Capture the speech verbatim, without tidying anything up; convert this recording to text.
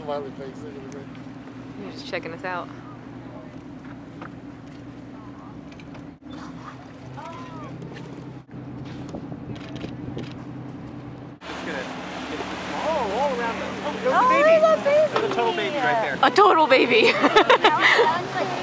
smiley face. You're just checking us out. Oh, all around them. Oh, Oh, baby. that baby. There's a total baby right there. A total baby.